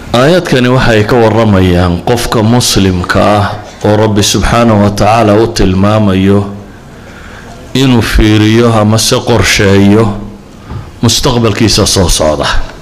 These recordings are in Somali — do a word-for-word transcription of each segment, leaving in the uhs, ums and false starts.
آيات كان وحي كورميان قفك مسلم كاه ورب سبحانه وتعالى وتلمام أيوه إنو فيريوها مسقر شايوه مستقبل كيسا صوصادة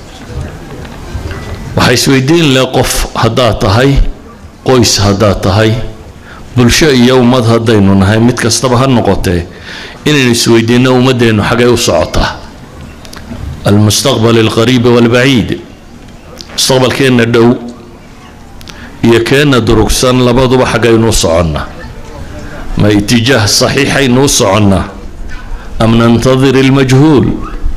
وحيث ويدين لقف هداتهاي قويس هداتهاي بلشاء يوم ماذا هدينو نهاي متكستبها النقطة إنو سويدين ومدينو حاجة يوصعته المستقبل القريب والبعيد مستقبل كينا دو يكينا دروكسان لبادو حاجة ينوصعنا ما اتجاه صحيح ينوصعنا أم ننتظر المجهول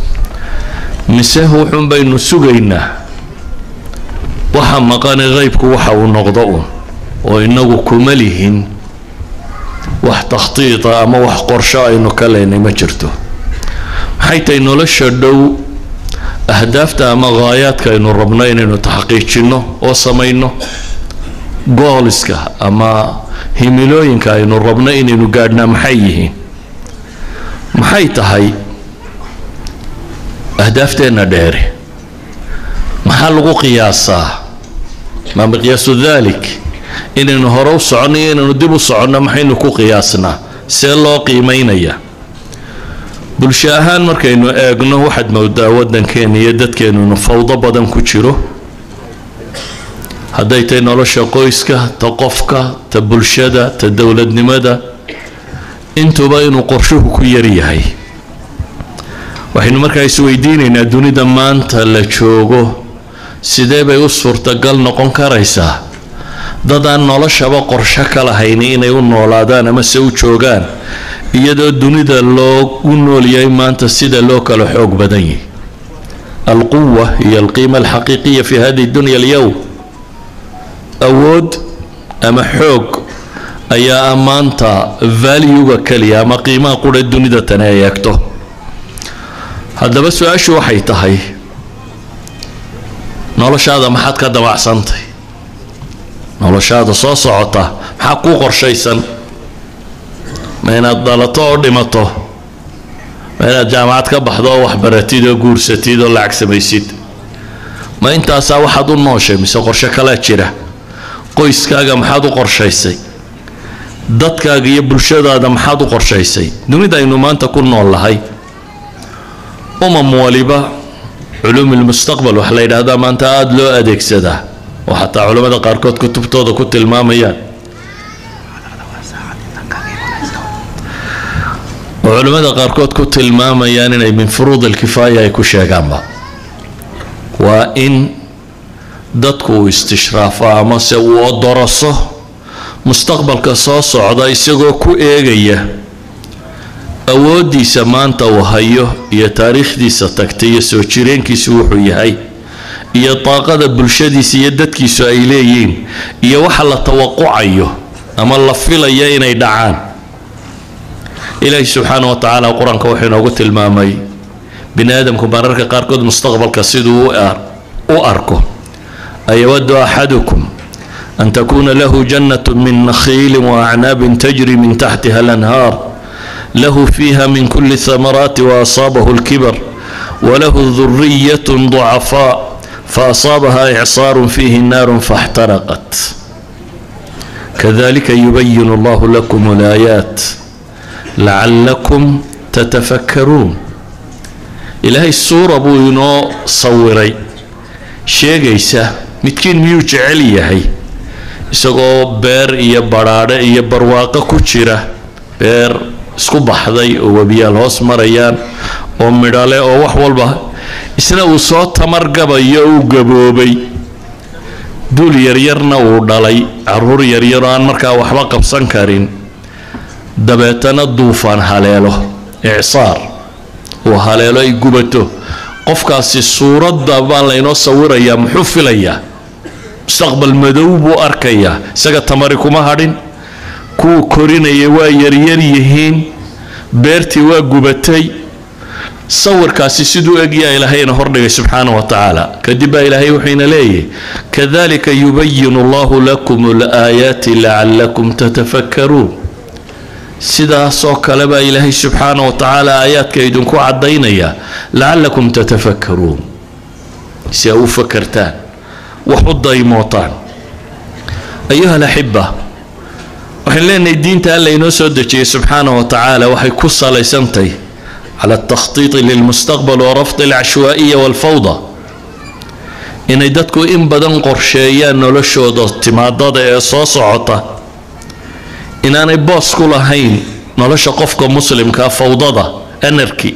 مسهو حن بين سجينا وحا مقان غيبك وحا ونقضؤون وإنه كملهن وح تخطيط أما وح قرشاء إنه كلين مجرته حيث إنه لشدو أهدافته أما غاياتك إنه ربنا إنه تحقيقينه وصمينه قولسك أما هميلوينك إنه ربنا إنه قادنا محيه محيطة هاي أهدافتنا داري محل قياسا ما بقياس ذلك إنه هرو صعني إنه ندبو صعنا محين كو قياسنا سيلو قيمينيا بلشاهان مركا إنه أغنى واحد مودا ودن كان يدد كانوا فوضى بدن كجيرو هدايتين نولشا قويسكا تقفكا تبلشدا تدولد نمدا انتو باينو قرشوه كيريهاي waxaynu markaa isweydiinaynaa dunida maanta la joogo sidee bay u suurtagal noqon karaysaa dad aan noloshaba qorshe ka lahayn inay u noolaadaan ama se u joogaan iyadoo dunida loogu noolyahay maanta sida loo kala xoog badan yahay alquwa hiya alqiima alxaqiiqiya fi hadi dunya alyawm awood ama xoog ayaa maanta valuega kaliya ama qiimaha qura dunida tan ay eegto هذا بس وعشوا وحي تهي نولش هذا ما حد كده وعسنتي نولش هذا صوص عطا حقوق قرشيسا من الضلطة ودمطة من الجامعات كبحضة وحبرتي دو قرستي دو العكس ما يسيد ما انت اسا واحد النوشي مسا قرشة كلا تشيره قويس كاقا محادو قرشيسي داد كاقا يبرشد هذا محادو قرشيسي دوني دا انو ما انت كون والله هاي أمم والبة علوم المستقبل وحلين هذا ما أنت أدلو أديك سده وحتى علماء قاركوت كتب توضو كتب الماميان وعلماء قاركوت كتب الماميان من فروض الكفاية يكون شيء جنبه وإن دتكو استشرافا ما سووا دراسة مستقبل كصاص عدا يسقو كو إيجيه أودي سمانتا وهايو يا تاريخ دي ستكتي سو جيرين كيسو وحو يحي يا طاقة بلشدي سيدت كيسو إليين يا وحل توقعيو أما الله فيلا يينا يدعان إلهي سبحانه وتعالى القرآن كوحينا وقلت المامي بني آدم كبارك قاركود مستقبل كسيدو وأركو أيود أحدكم أن تكون له جنة من نخيل وأعناب تجري من تحتها الأنهار له فيها من كل الثمرات وأصابه الكبر وله ذرية ضعفاء فأصابها إعصار فيه النار فاحترقت كذلك يبين الله لكم الآيات لعلكم تتفكرون إلهي السورة بوينو صوري شيغيسا متكين ميوج عليا هي isagoo beer iyo baraare iyo barwaaqo ku jira beer isku baxday oo wabiyaal hoos marayaan oo midhale oo wax walba isna uu soo tamargabayo uu gaboobay dul yar yarna uu dhalay caruur yar yar aan markaa waxba qabsan karin dabeetana duufaan haleelo i'saar oo haleelo ay gubato qofkaasi suurada baan la inoo sawirayaa muxuu filayaa mustaqbal madow buu arkayaa isaga tamari kuma hadhin ku korinaya waa yar yar yihiin beertii waa gubatay sawirkaasi siduu eegyaa ilaahayna hordhigay subxaanahu wa tacaala kadib baa ilaahay wuxuuna leeyahay kadalika yubayinu allahu lakum alaayaati lacallakum tatafakkaruun sidaasoo kale baa ilaahay subxaanahu wa tacaala aayaadka idinku caddaynaya lacallakum tatafakkaruun si aa u fakartaan وحض يموتان. أيها الأحبة، وحين لنا الدين تألا ينسود سبحانه وتعالى وحي كسا ليسنتي على التخطيط للمستقبل ورفض العشوائية والفوضى. إن يدتكو إن بدن قرشيان نلشو دو تمادد إصاص عطا إن أنا باس كل هين نلشو قفك مسلم كفوضى أنركي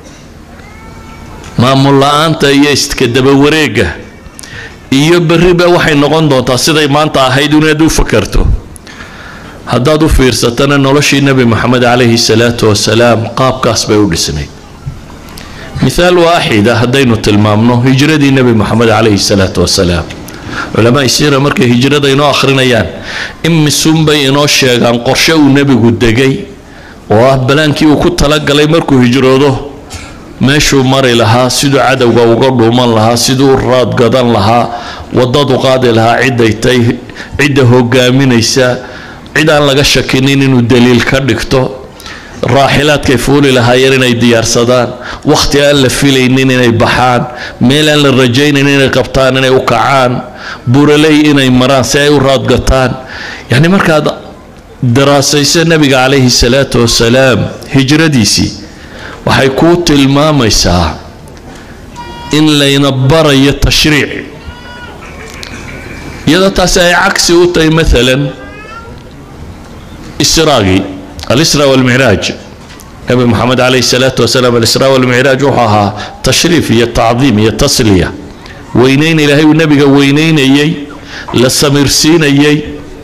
ما ملا أنت يست كدب وريقه iyo bariba waxay noqon doontaa siday maanta ahayd inuu fakarto haddaad u fiirsatana noloshii nabi maxamed calayhi salaatu wasalaam qaabkaas bay u dhisnay misaal waaxid haddaynu tilmaamno hijradii nabi maxamed calayhi salaatu wasalaam culamaa siira markay hijrada inoo akhrinayaan imisuun bay inoo sheegaan qorshe uu nabigu degay oo ah balaankii uu ku talagalay markuu hijroodo meeshuu mari lahaa siduu cadowga uga dhuuman lahaa siduu raad gadan lahaa wadadu qaadi lahaa ciday tay cid hogaaminaysa cid aan laga shakinin inuu daliil ka dhigto raaxilaadkay fuuli lahaayeen inay diyaarsadaan waqti aan la filaynin inay baxaan meel aan la rajaynin inay qabtaan inay u kacaan buralay inay maraan si ay u raad gataan yani markaad daraasayso nabiga calayhi salaatu wasalaam hijradiisii waxay ku tilmaamaysaa in layna barayo tashriic iyadoo taasi ay cagsi u tahay maalan israagi al-isra wal-micraaj nabi maxamed calayhi salaatu wasalaam al-isra wal-micraaj wuxuu ahaa tashriif iyo tacdiim iyo tasliya weynayn ilaahay uu nabiga weynaynayay la samirsiinayay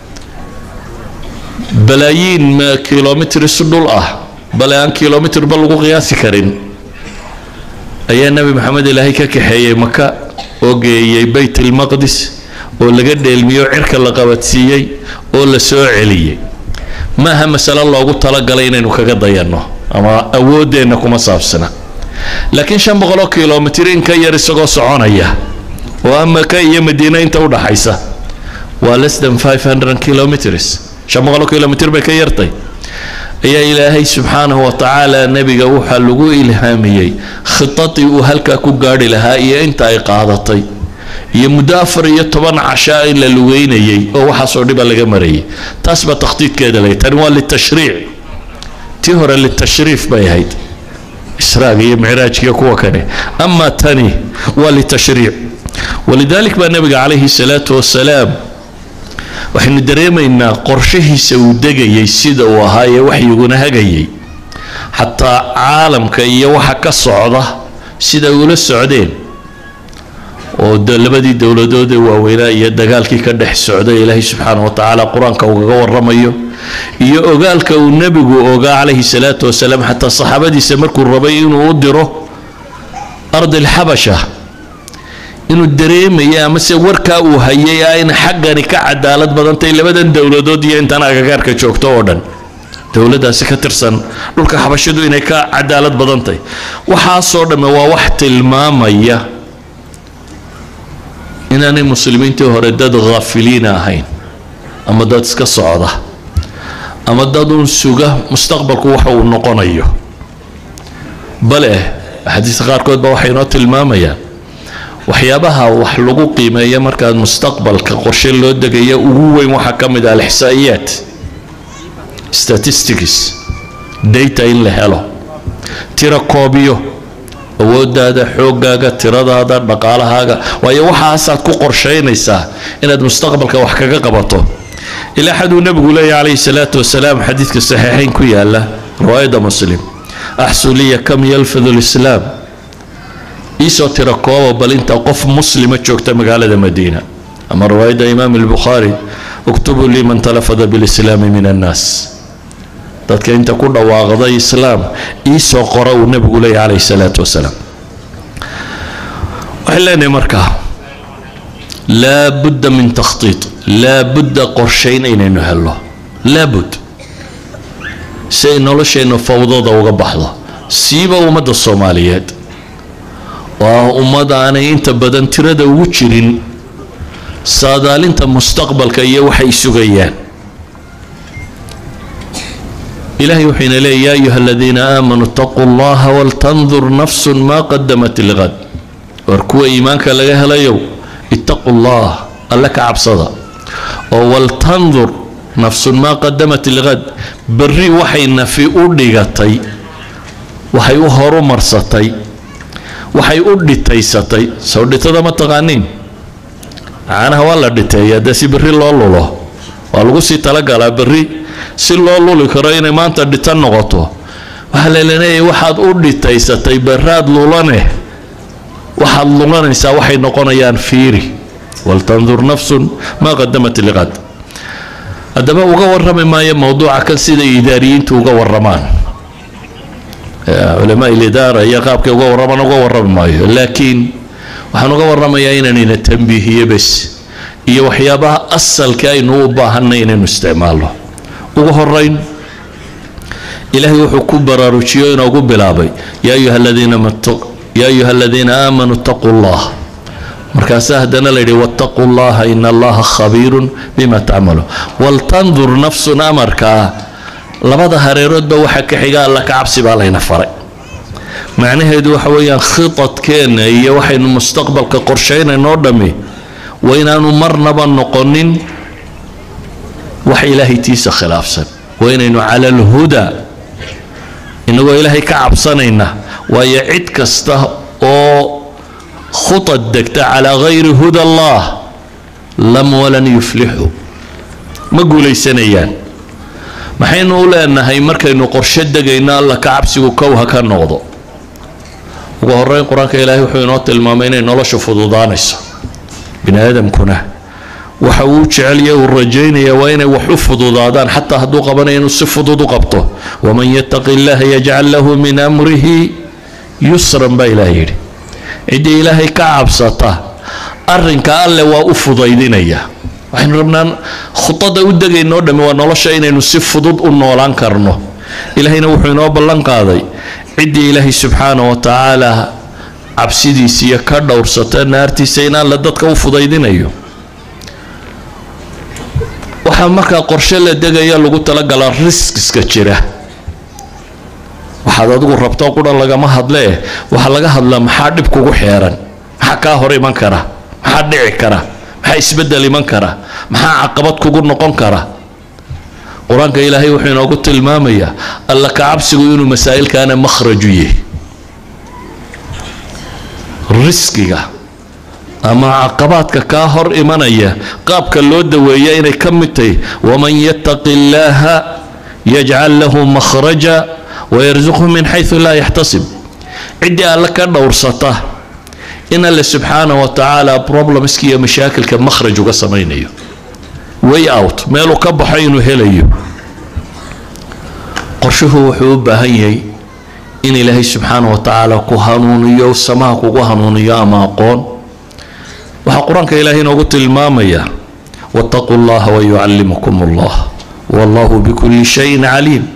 balaayiin kilomitr isu dhul ah bal aan kilomitr bal lagu qiyaasi karin ayaa nabi maxamed ilaahay ka kaxeeyay maka oo geeyay baytul maqdis oo laga dheelmiyo cirka la qabadsiiyay oo la soo celiyay maaha mas'ala loogu talagalay inaynu kaga dayano ama awoodeena kuma saabsana laakiin shan boqol kilomitr in ka yar isagoo soconaya oo Maka iyo Madiina inta u dhaxaysa waa less than five hundred kilometers shan boqol kilomitr bay ka yartay ayaa ilaahay subxaanahu wa tacaala nabiga waxa lagu ilhaamiyay khitati uu halka ku gaari lahaa iyo inta ay qaadatay iyo muddo afar iyo toban cashaa in la lugeynayay oo waxa soo dhiba laga marayay taas ba takhtiidkeeda leh tan waa li tashriic tii hore li tashriif bay ahayd israag iyo micraaj iyo kuwa kale ama tani waa li tashriic ولذلك بقى النبي عليه الصلاة والسلام وحين دريمينا قرشه سودجي سيدا وهاي وحي يقولنا هجي حتى عالم كي وحكى الصعدة سيدا يقول السعودين ودلبدي الدولة دودة وويلا يدقال كي كدح السعودية إلهي سبحانه وتعالى قرآن كوغور رميه يقال كو النبي وقال عليه الصلاة والسلام حتى الصحابة دي سمركوا الربيين وودروا أرض الحبشة إنه الدريم يا مسا وركا وهي إن حقني كعدالة بدنتي لبدن دولة دودي أنت أنا كارك شوكتو ودن دولة سكترسن لك حبشدو إن كعدالة بدنتي وحاصر ما وحت المامية إن أنا مسلمين تهردد غافلين هين أما داد سكصعدة أما دادون سوقة مستقبلك وحو النقنية بله حديث غير كود بوحينات المامية waxyaabaha wax lagu qiimeeyo marka mustaqbalka qorshe loo degayo ugu weyn waxa kamid ah ihsaa'iyat statistics data in la helo tira koobiyo awoodaada xoogaaga tiradaada dhaqaalahaaga waayo waxa aad ku qorsheynaysaa inaad mustaqbalka wax kaga qabato ila xadu nabigu leeyahay alayhi salaatu wasalaam xadiiska saxiixayn ku yaala riwaayada muslim ahsuliya kam yalfadhu al-islam إيسو تركوه بل انت قف مسلمة جوكتا مقالة مدينة أما رواية إمام البخاري اكتبوا لي من تلفظ بالإسلام من الناس تذكر انت كل واغضي إسلام إيسو قرأوا النبي لي عليه الصلاة والسلام وحلاني مركا لا بد من تخطيط لا بد قرشين إن نهله لا بد سينولو شيء فوضى وقبحضة سيبا ومدى الصوماليات وأمضى أنا أنت بدن ترد وجرين صادال أنت مستقبل كي وحي سجيان إلهي وحين لي يا أيها الذين آمنوا اتقوا الله ولتنظر نفس ما قدمت لغد وركوا إيمانك لها لا يوم اتقوا واتقوا الله لك عبصدا ولتنظر نفس ما قدمت لغد بري وحينا في أردقتي وحي أهرو مرستي وحي أردتيستي سودت هذا ما تغانين أنا والله دتي يا دسي بري الله الله والغسي تلقى على بري سي الله الله لكرين ما أنت دتان نغطو وحل لنا واحد أردتيستي براد لولانه واحد لولانه سا وحي نقونا يان فيري ولتنظر نفس ما قدمت لغد هذا uga warrami maayo mawduuca kan sida idaariyiintu uga warramaan علماء الإدارة يا qaabka uga warramaan uga warrami maayo laakiin waxaan uga warramayaa inaan tanbiihiyo bas iyo waxyaabaha asalka aynu u baahanay inaynu isticmaalo ugu horeyn ilaahay wuxuu ku baraarujiyo inuu ugu bilaabay yaa ayuha alladina yaa ayuha alladina aamanu taqullah markaasa hadana la yiri wattaqullaha inna allaha khabiirun bima ta'malu wal tanzur nafsun amarka labada hareeroodba waxa ka xiga alla ka cabsi baa layna faray macnaheedu waxa weeyaan khitadkeena iyo waxaynu mustaqbalka qorsheynayno dhami waynaanu marnaba noqonin wax ilaahay tiisa khilaafsan waynaynu ala alhuda inagoo ilaahay ka cabsanayna waayo cid kasta oo خطط دكتا على غير هدى الله لم ولن يفلحوا ما قولي سنيان ما حين نقول أن هاي مركا إنه قرشد دقينا الله كعبسي وكوها كان نغضو وقهرين قرآن كإلهي وحينات المامين إن الله شوفوا ضدانيس بن آدم كنا وحووش عليا والرجين يا وين وحفظوا ضدان حتى هدو قبنا ينصفوا ضدو قبطه ومن يتق الله يجعل له من أمره يسرا بإلهي عدي إلهي كعب سطا أرنك الله وأفضيدينيا وحين ربنا خطة ودقي إنه دم ونلش إنه نصف ضد إنه لانكرنه إلهي نوحينا باللانقاضي عدي إلهي سبحانه وتعالى عبسيدي سيكاد ورسطا نارتي سينا لدتك أفضيدينيا وحمك قرشة لدقي يلو قلت لك على الرزق سكتشره waxaad adigu rabto qura laga ma hadlee waxa laga hadlaa maxaa dib kugu xeeran maxaa ka hor iman kara maxaa dhici kara maxaa isbedel iman kara maxaa caqabad kugu noqon kara quraanka ilaahay wuxuu inoogu tilmaamayaa alla ka cabsigu inuu masaa'ilkaana makhraju yahay riskiga ama caqabadka ka hor imanaya qaabka loo daweeyo inay ka mid tahay waman yattaqillaha yaj'al lahu makhraja ويرزقه من حيث لا يحتسب عدي الله كدور سطه إن الله سبحانه وتعالى problems كي مشاكل كمخرج وقسمينيو way out مالو كبحينو هليو قرشه وحوب هيي إن الله سبحانه وتعالى كهانونيو السماء كهانونيو ما قون وحقران كإلهي نقول المامية واتقوا الله ويعلمكم الله والله بكل شيء عليم